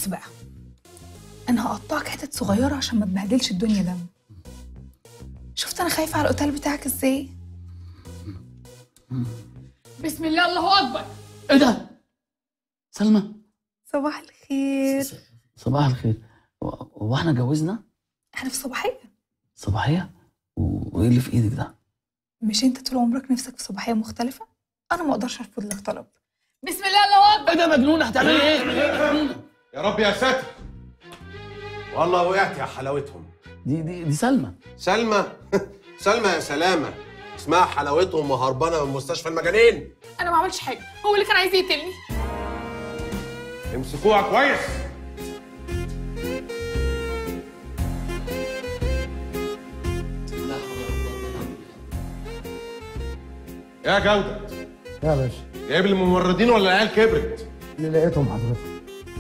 بص بقى، انا هقطعك حتت صغيره عشان ما تبهدلش الدنيا دم. شفت انا خايفه على الاوتيل بتاعك ازاي؟ بسم الله، الله اكبر. ايه ده؟ سلمى، صباح الخير. صباح الخير. هو احنا اتجوزنا؟ احنا في صباحيه. صباحيه؟ وايه اللي في ايدك ده؟ مش انت طول عمرك نفسك في صباحيه مختلفه؟ انا ما اقدرش ارفض لك طلب. بسم الله، الله اكبر. ايه ده مجنونه؟ هتعملي ايه؟ يا رب يا ساتر، والله وقعت يا حلاوتهم. دي سلمى. سلمى؟ سلمى يا سلامه، اسمها حلاوتهم وهربانه من مستشفى المجانين. انا ما عملتش حاجه، هو اللي كان عايز يقتلني. امسكوها كويس. يا جودة يا باشا، جايب الممرضين ولا العيال كبرت؟ اللي لقيتهم حضرتك.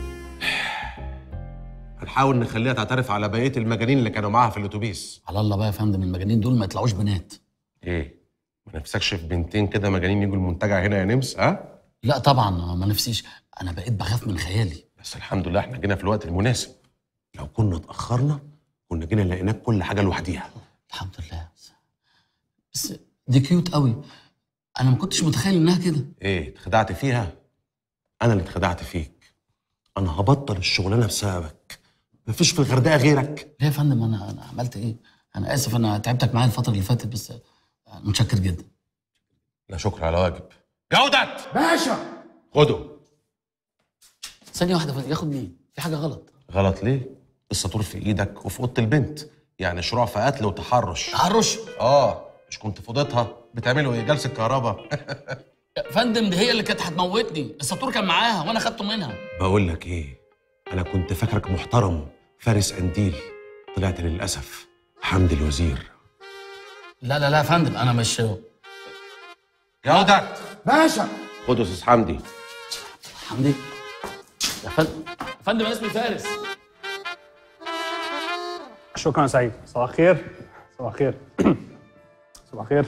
هنحاول نخليها تعترف على بقيه المجانين اللي كانوا معاها في الاتوبيس. على الله بقى يا فندم، المجانين دول ما يطلعوش بنات. ايه؟ ما نفسكش في بنتين كده مجانين يجوا المنتجع هنا يا نمس؟ ها؟ لا طبعا ما نفسيش، انا بقيت بخاف من خيالي. بس الحمد لله احنا جينا في الوقت المناسب. لو كنا اتاخرنا كنا جينا لقيناك كل حاجه لوحديها. الحمد لله. بس دي كيوت قوي، انا ما كنتش متخيل انها كده. ايه اتخدعت فيها؟ انا اللي اتخدعت فيك. انا هبطل الشغلانه بسببك. مفيش في الغردقه غيرك. ليه يا فندم؟ انا عملت ايه؟ انا اسف، انا تعبتك معايا الفتره اللي فاتت، بس متشكر جدا. لا شكر على واجب. جودة باشا، خده. ثانيه واحده فندم، ياخد مين؟ في حاجه غلط. غلط ليه؟ الساطور في ايدك وفي اوضه البنت، يعني شروع في قتل وتحرش. تحرش؟ مش كنت في اوضتها بتعملوا ايه؟ جلسه كهرباء؟ يا فندم دي هي اللي كانت هتموتني، الساطور كان معاها وانا خدته منها. بقول لك ايه، انا كنت فاكرك محترم فارس قنديل، طلعت للاسف حمدي الوزير. لا لا لا يا فندم، انا مش جودة باشا، خد استاذ حمدي. حمدي يا فندم. يا فندم انا اسمي فارس. شكرا يا سعيد. صباح الخير. صباح الخير. صباح الخير.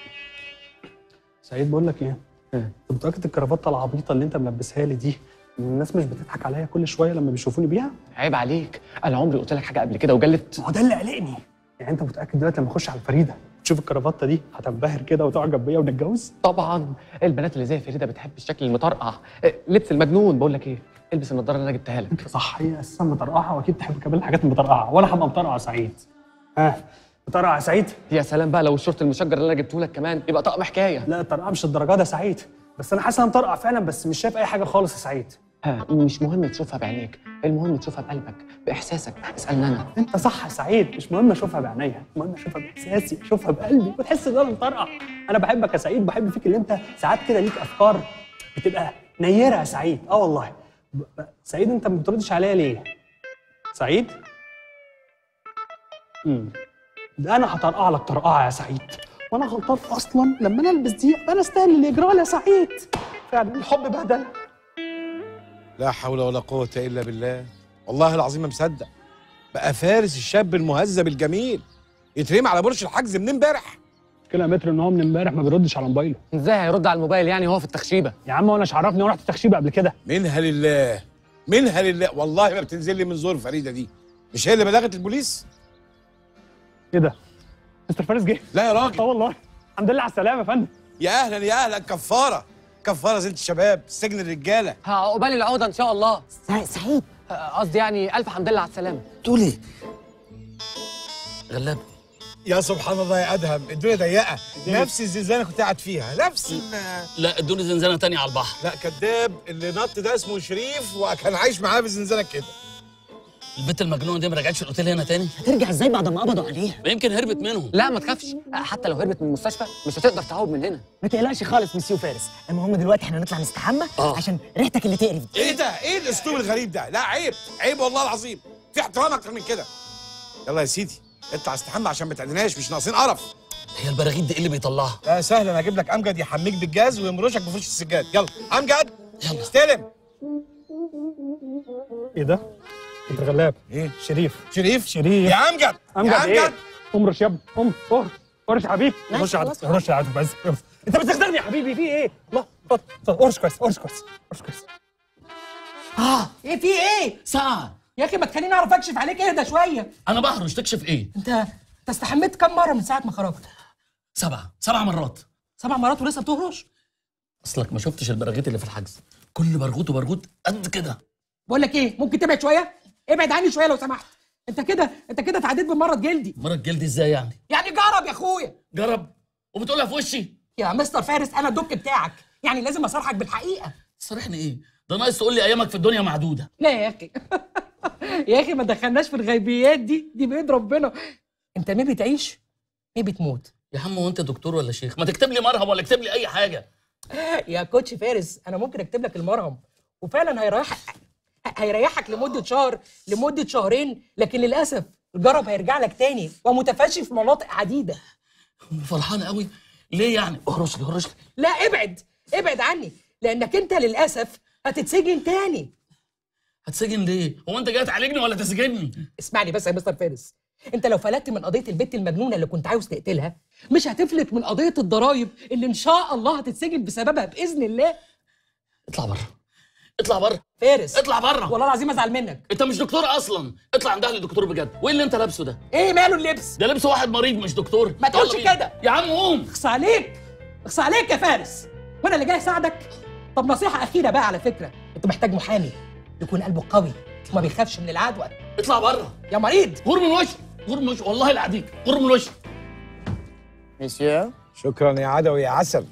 سعيد بقول لك ايه؟ انت متاكد الكرافته العبيطه اللي انت ملبسها لي دي الناس مش بتضحك عليا كل شويه لما بيشوفوني بيها؟ عيب عليك، انا عمري قلت لك حاجه قبل كده وجلت. ما هو ده اللي قلقني. يعني انت متاكد دلوقتي لما اخش على الفريده تشوف الكرافته دي هتنبهر كده وتعجب بيا ونتجوز؟ طبعا البنات اللي زي فريده بتحب الشكل المطرقع، لبس المجنون. بقول لك ايه، البس النضاره اللي انا جبتها لك. انت صح، هي اساسا مطرقعه واكيد تحب كمان الحاجات المطرقعه، وانا هبقى مطرقع يا سعيد. ها مطرقع يا سعيد؟ يا سلام بقى لو الشورت المشجر اللي انا جبته لك كمان يبقى طقم حكايه. لا الطرقعه مش الدرجه دي يا سعيد، بس انا حاسس ان انا مطرقع فعلا، بس مش شايف اي حاجه خالص يا سعيد. ها مش مهم تشوفها بعينيك، المهم تشوفها بقلبك باحساسك. اسالني انا. انت صح يا سعيد، مش مهم اشوفها بعينيا، المهم اشوفها باحساسي، اشوفها بقلبي وتحس ان انا مطرقع. انا بحبك يا سعيد، بحب فيك اللي انت ساعات كده ليك افكار بتبقى نيره يا سعيد. والله سعيد انت ما بتردش عليا ليه؟ سعيد؟ ده انا هطرقع لك طرقعه يا سعيد، وانا غلطان اصلا لما انا البس دي. انا استاهل اللي يجرى لي يا سعيد. فعلا الحب بهدله. لا حول ولا قوة إلا بالله، والله العظيم ما مصدق. بقى فارس الشاب المهذب الجميل يترمي على برش الحجز من امبارح. كده متر ان هو من امبارح ما بيردش على موبايله. ازاي هيرد على الموبايل يعني هو في التخشيبه؟ يا عم وانا مش عرفني، وانا رحت تخشيبه قبل كده. منها لله، منها لله، والله ما بتنزل لي من زور فريده دي. مش هي اللي بلغت البوليس؟ ايه ده؟ مستر فارس جه؟ لا يا راجل. والله الحمد لله على السلامه يا فندم. يا اهلا يا اهلا. كفاره كفاره زينة الشباب، سجن الرجاله. عقبال العوده ان شاء الله. سعيد قصدي يعني الف حمد لله على السلامه. تقول ايه؟ غلاب. يا سبحان الله يا ادهم، الدنيا ضيقه. نفس الزنزانه كنت قاعد فيها، نفس لا ادوني زنزانه تانية على البحر. لا كذاب، اللي نط ده اسمه شريف وكان عايش معاه في الزنزانه كده. البت المجنونه دي ما رجعتش الاوتيل هنا تاني؟ هترجع ازاي بعد ما قبضوا عليها؟ يمكن هربت منهم. لا ما تخافش، حتى لو هربت من المستشفى مش هتقدر تهرب من هنا. ما تقلقش خالص مسيو فارس، المهم دلوقتي احنا نطلع نستحمى عشان ريحتك اللي تقرف دي. ايه ده؟ ايه الاسلوب الغريب ده؟ لا عيب، عيب والله العظيم، في احترام اكتر من كده. يلا يا سيدي اطلع استحمى عشان ما تعدناش، مش ناقصين قرف. هي البراغيث دي ايه اللي بيطلعها؟ لا سهل، انا هجيب لك امجد يحميك بالجاز ويمرشك بفرش السجاد. يلا امجد يلا استلم. ايه ده؟ انت غلاب. ايه؟ شريف. شريف يا امجد. يا امجد ايه؟ امجد امرش يا ابني، ارش يا حبيبي. ماشي ارش يا عدو بس. انت بتخدعني يا حبيبي، في ايه؟ الله ارش كويس، ارش كويس، ارش كويس. ايه في ايه؟ ساعة. يا اخي ما تخليني اعرف اكشف عليك، اهدى شويه. أنا بهرش، تكشف إيه؟ انت استحميت كم مره من ساعه ما خرجت؟ 7 مرات. 7 مرات ولسه بتهرش؟ أصلك ما شفتش البراغيث اللي في الحجز، كل برغوت وبرغوت قد كده. بقول لك ايه، ممكن تبعد شويه؟ ابعد عني شويه لو سمحت. انت كده اتعديت بمرض جلدي. مرض جلدي إزاي يعني؟ يعني جرب يا اخويا. جرب وبتقولها في وشي؟ يا مستر فارس انا الدك بتاعك، يعني لازم اصارحك بالحقيقه. تصارحني إيه؟ ده ناقص تقول لي أيامك في الدنيا معدودة. لا يا اخي يا اخي ما دخلناش في الغيبيات دي بإيد ربنا. انت مين بتعيش؟ مين بتموت؟ يا عم هو أنت دكتور ولا شيخ؟ ما تكتب لي مرهم ولا اكتب لي أي حاجة. يا كوتش فارس انا ممكن اكتب لك المرهم وفعلا هيريحك لمده شهر، لمده شهرين، لكن للاسف الجرب هيرجع لك تاني ومتفشي في مناطق عديده. فرحان قوي ليه يعني؟ اهرش لي. لا ابعد عني، لانك انت للاسف هتتسجن تاني. هتسجن ليه؟ هو انت جاي تعالجني ولا تسجنني؟ اسمعني بس يا مستر فارس، انت لو فلتت من قضيه البت المجنونه اللي كنت عاوز تقتلها مش هتفلت من قضيه الضرايب اللي ان شاء الله هتتسجن بسببها باذن الله. اطلع بره فارس اطلع بره، والله العظيم ازعل منك. انت مش دكتور اصلا، اطلع عند اهل الدكتور بجد. وايه اللي انت لابسه ده؟ ايه ماله اللبس؟ ده لبس واحد مريض مش دكتور. ما تقولش كده يا عم قوم. اخص عليك يا فارس، وانا اللي جاي اساعدك. طب نصيحه اخيره بقى على فكره، انت محتاج محامي يكون قلبه قوي وما بيخافش من العدوى. اطلع بره يا مريض. غور من وشي والله العديك، غور من وشي. مسيو شكرا يا عدوي يا عسل.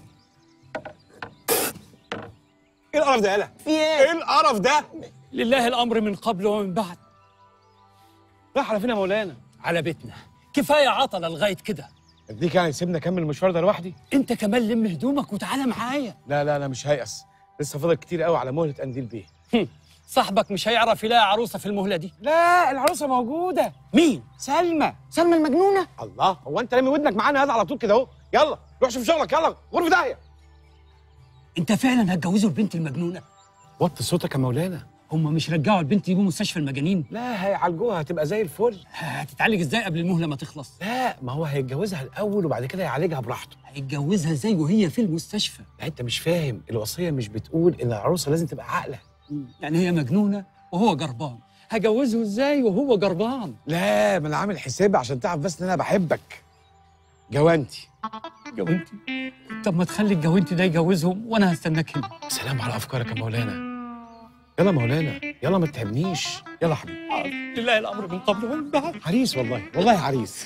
ايه القرف ده يالا؟ في ايه؟ ايه القرف ده؟ لله الامر من قبل ومن بعد. راح على فين يا مولانا؟ على بيتنا، كفايه عطله لغايه كده. اديك يعني سيبنا اكمل المشوار ده لوحدي؟ انت كمان لم هدومك وتعالى معايا. لا انا مش هيأس، لسه فاضل كتير قوي على مهله قنديل بيه. صاحبك مش هيعرف يلاقي عروسه في المهله دي. لا العروسه موجوده. مين؟ سلمى المجنونه. الله، هو انت لامي ودنك معانا هذا على طول كده اهو؟ يلا روح شوف شغلك، يلا غرفه داهيه. انت فعلا هتجوزه البنت المجنونه؟ وطي صوتك يا مولانا. هم مش رجعوا البنت دي مستشفى المجانين؟ لا هيعالجوها هتبقى زي الفل. هتتعالج ازاي قبل المهله ما تخلص؟ لا ما هو هيتجوزها الاول وبعد كده يعالجها براحته. هيتجوزها ازاي وهي في المستشفى؟ لا انت مش فاهم، الوصيه مش بتقول ان العروسه لازم تبقى عاقله؟ يعني هي مجنونه وهو جربان، هجوزه ازاي وهو جربان؟ لا ما انا عامل حسابي عشان تعرف بس ان انا بحبك. جوانتي. طب ما تخلي الجوانتي ده يجوزهم وانا هستناك هنا. سلام على افكارك يا مولانا. يلا مولانا يلا ما تتعبنيش، يلا حبيبي. لله الامر من قبل ومن بعد. عريس والله عريس.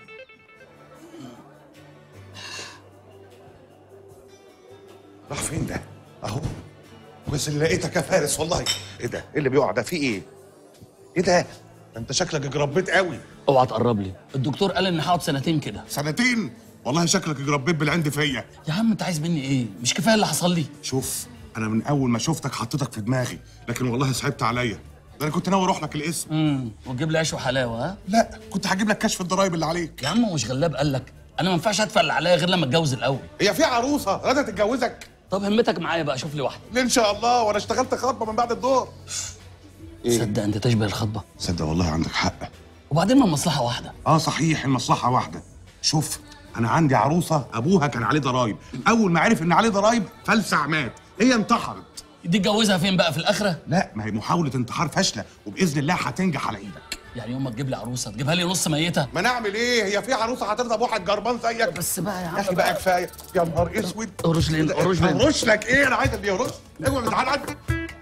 راح فين ده؟ اهو بس اللي لقيتك يا فارس والله. ايه ده؟ ايه اللي بيقع ده؟ في ايه؟ ايه ده؟ انت شكلك جربيت قوي. اوعى تقرب لي، الدكتور قال ان هقعد 2 سنين كده. 2 سنين؟ والله شكلك جربيت بالعند فيا. يا عم انت عايز مني ايه؟ مش كفايه اللي حصل لي؟ شوف انا من اول ما شفتك حطيتك في دماغي، لكن والله صعبت عليا. ده انا كنت ناوي اروح لك القسم. وتجيب لي عيش وحلاوه. ها؟ لا كنت هجيب لك كشف الضرايب اللي عليك. يا عم هو مش غلاب قال لك انا ما ينفعش ادفع اللي عليا غير لما اتجوز الاول؟ هي في عروسه راضيه تتجوزك؟ طب همتك معايا بقى، شوف لي واحده. ليه ان شاء الله، وانا اشتغلت خطبه من بعد الظهر. تصدق انت تشبه الخطبه. صدق والله عندك حق. وبعدين ما المصلحه واحده. صحيح المصلحه واحده. شوف انا عندي عروسه ابوها كان عليه ضرايب، اول ما عرف ان عليه ضرايب فلسع مات، هي انتحرت. دي اتجوزها فين بقى، في الاخره؟ لا ما هي محاوله انتحار فاشله وباذن الله هتنجح على ايدك. يعني يوم ما تجيب لي عروسه تجيبها لي نص ميته؟ ما نعمل ايه، هي في عروسه هترضى بواحد جربان زيك؟ بس بقى يا عم يا اخي بقى كفايه. يا نهار اسود. قرش لي قرش لك ايه؟ انا عايز اللي يقرش. اوعى تعالى عندي.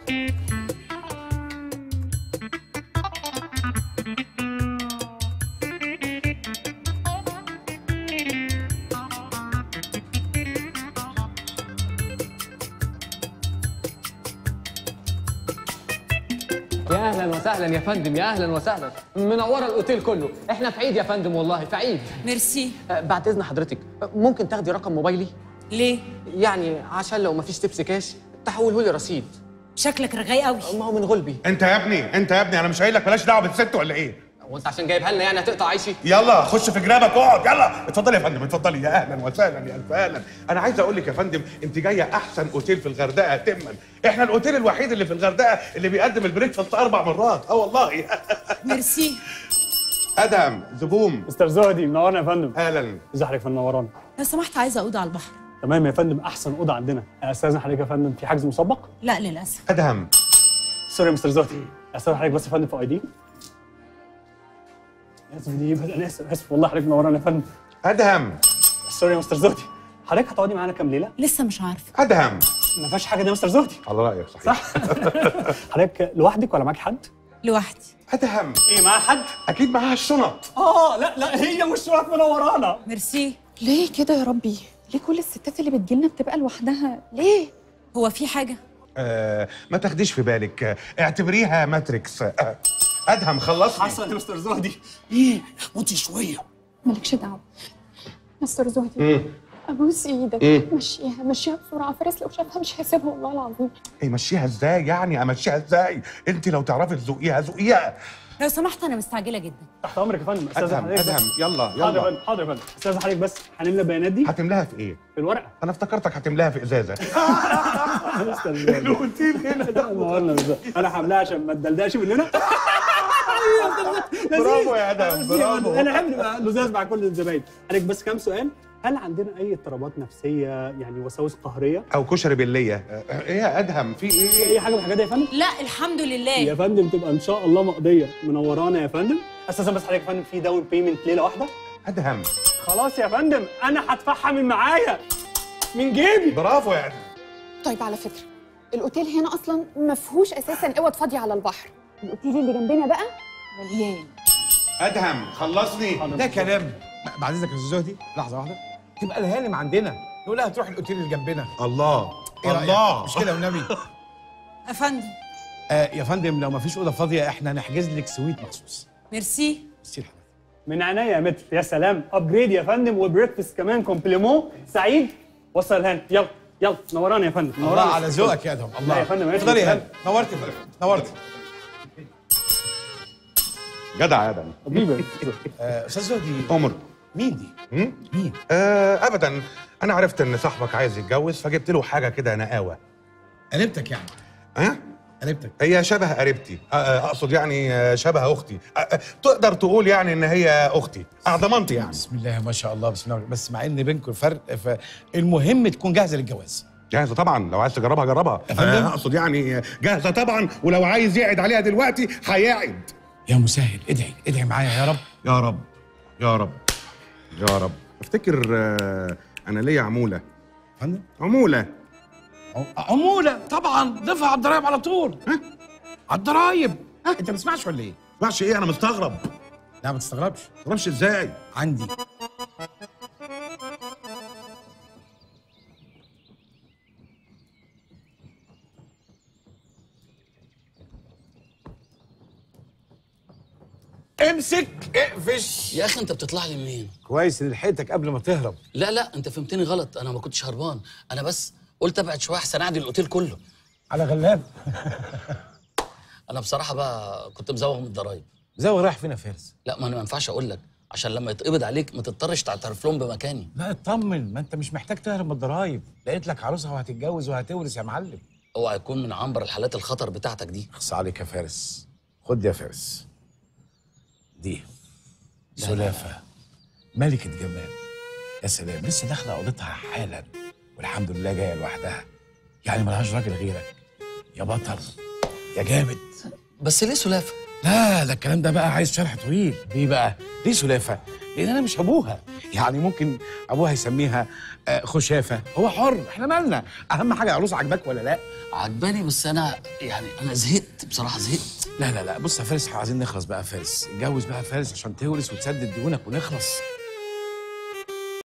يا اهلا وسهلا يا فندم، يا اهلا وسهلا، منوره الاوتيل كله. احنا في عيد يا فندم والله، في عيد. ميرسي. بعد اذن حضرتك ممكن تاخدي رقم موبايلي؟ ليه؟ يعني عشان لو مفيش تبس كاش تحوله لي رصيد. شكلك رغاي قوي. ما هو من غلبي. انت يا ابني انا مش قايل لك بلاش دعوه بالست ولا ايه؟ هو انت عشان جايبها لنا يعني هتقطع عيشي؟ يلا خش في جرابك اقعد، يلا اتفضلي يا فندم اتفضلي. يا اهلا وسهلا يا الف اهلا. انا عايز اقول لك يا فندم انت جايه احسن اوتيل في الغردقه تما. احنا الاوتيل الوحيد اللي في الغردقه اللي بيقدم البريكفاست 4 مرات. والله. ميرسي. ادم زبوم. مستر زهدي منورنا يا فندم. اهلا. ازي حضرتك؟ منورانا. لو سمحت عايزه اوضه على البحر. تمام يا فندم، احسن اوضه عندنا. استاذن حضرتك يا فندم، في حجز مسبق؟ لا للاسف. ادهم سوري يا مستر زوتي، اسف حضرتك بس يا فندم في اي دي. اسف دي انا اسف والله حضرتك منورانا يا فندم. ادهم سوري يا مستر زوتي، حضرتك هتقعدي معانا كام ليله؟ لسه مش عارفه. ادهم ما فيهاش حاجه دي يا مستر زوتي. على رايك صحيح صح. حضرتك لوحدك ولا معاكي حد؟ لوحدي. ادهم ايه معاها حد؟ اكيد معاها الشنط. لا هي والشنط منورانا. ميرسي. ليه كده يا ربي؟ ليه كل الستات اللي بتجيلنا بتبقى لوحدها؟ ليه؟ هو في حاجه؟ ما تاخديش في بالك، اعتبريها ماتريكس. ادهم خلصني. حصل يا مستر زوتي. ايه موتي شويه. مالكش دعوه. مستر زهدي ابوس ايدك، مشيها بسرعه، فارس لو شافها مش هيسيبها والله العظيم. مشيها ازاي يعني؟ امشيها ازاي؟ انت لو تعرفي تزقيها زقيها. لو سمحت انا مستعجله جدا. تحت امرك يا فندم. استاذ ادهم حضرتك ادهم يلا حاضر يا يلا. فندم حاضر يا فندم. استاذ حضرتك بس هنملى البيانات دي هتملاها في ايه؟ في الورقه. انا افتكرتك هتملاها في ازازه. الروتين هنا ده نورنا بالظبط. انا هملاها عشان ما تدلدقش مننا. برافو يا ادهم برافو. انا احب نبقى لزاز مع كل الزباين. حضرتك بس كام سؤال. هل عندنا اي اضطرابات نفسيه يعني وساوس قهريه او كشري بالليه؟ ايه يا ادهم في ايه؟ اي حاجه من الحاجات دي يا فندم؟ لا الحمد لله يا فندم تبقى ان شاء الله مقضيه. منورانا يا فندم. اساسا بس حضرتك يا فندم في داون بيمنت ليله واحده. ادهم خلاص يا فندم انا هدفعها من معايا من جيبي. برافو يا ادهم. طيب على فكره الاوتيل هنا اصلا ما فيهوش اساسا اوض فاضيه على البحر، الاوتيل اللي جنبنا بقى مليان. ادهم خلصني. ده كلام. بعد اذنك يا استاذ زهدي لحظه واحده، تبقى الهانم عندنا نقول لها تروح الاوتيل اللي جنبنا. الله إيه رأيك؟ الله. مش كده والنبي؟ يا فندم. يا فندم لو ما فيش اوضه فاضيه احنا هنحجز لك سويت مخصوص. ميرسي. ميرسي لحضرتك. من عينيا يا متر. يا سلام ابجريد يا فندم وبريكفاست كمان كومبليمون. سعيد وصل الهان. يلا يلا نورانا يا فندم. الله على ذوقك يا ادهم. الله يا فندم اتفضلي يا هانم. نورتي نورتي. جدع يا ادهم. حبيبي. استاذ زهدي عمر مين دي؟ مين؟ ابدا، انا عرفت ان صاحبك عايز يتجوز فجبت له حاجه كده نقاوه. قريبتك يعني؟ قريبتك. هي شبه قريبتي، اقصد يعني شبه اختي. تقدر تقول يعني ان هي اختي، ضمانتي يعني. بسم الله ما شاء الله بسم الله. بس مع ان بينكم فرق، فالمهم تكون جاهزه للجواز. جاهزه طبعا، لو عايز تجربها جربها. اقصد يعني جاهزه طبعا، ولو عايز يقعد عليها دلوقتي هيقعد. يا مسهل ادعي معايا يا رب. يا رب يا رب يا رب. افتكر انا ليا عموله. فندم؟ عموله طبعا ضيفها على الضرايب على طول. على الضرايب. انت ما تسمعش ولا ايه؟ ما تسمعش ايه؟ انا مستغرب. لا ما تستغربش. ما تستغربش ازاي؟ عندي. امسك اقفش. يا اخي انت بتطلع لي منين؟ كويس ان لحقتك قبل ما تهرب. لا انت فهمتني غلط، انا ما كنتش هربان، انا بس قلت ابعد شويه احسن اعدي الاوتيل كله. على غلاب. انا بصراحه بقى كنت مزوغ من الضرايب. مزوغ رايح فين يا فارس؟ لا ما انا ما ينفعش اقول لك عشان لما يتقبض عليك ما تضطرش تعترف لهم بمكاني. لا اطمن، ما انت مش محتاج تهرب من الضرايب، لقيت لك عروسها وهتتجوز وهتورث يا معلم. اوعى يكون من عنبر الحالات الخطر بتاعتك دي. اخص عليك يا فارس. خد يا فارس دي سلافة ملكة جمال. يا سلام، لسه داخلة أوضتها حالا والحمد لله جاية لوحدها، يعني ملهاش راجل غيرك يا بطل يا جامد. بس ليه سلافة؟ لا ده الكلام ده بقى عايز شرح طويل. ليه بقى؟ ليه سلافة؟ لأن أنا مش أبوها، يعني ممكن أبوها يسميها خشافة، هو حر، إحنا مالنا؟ أهم حاجة عروسة عجباك ولا لا؟ عجباني بس أنا زهقت بصراحة، زهقت. لا بص يا فارس، احنا عايزين نخلص بقى يا فارس، اتجوز بقى يا فارس عشان تورث وتسدد ديونك ونخلص.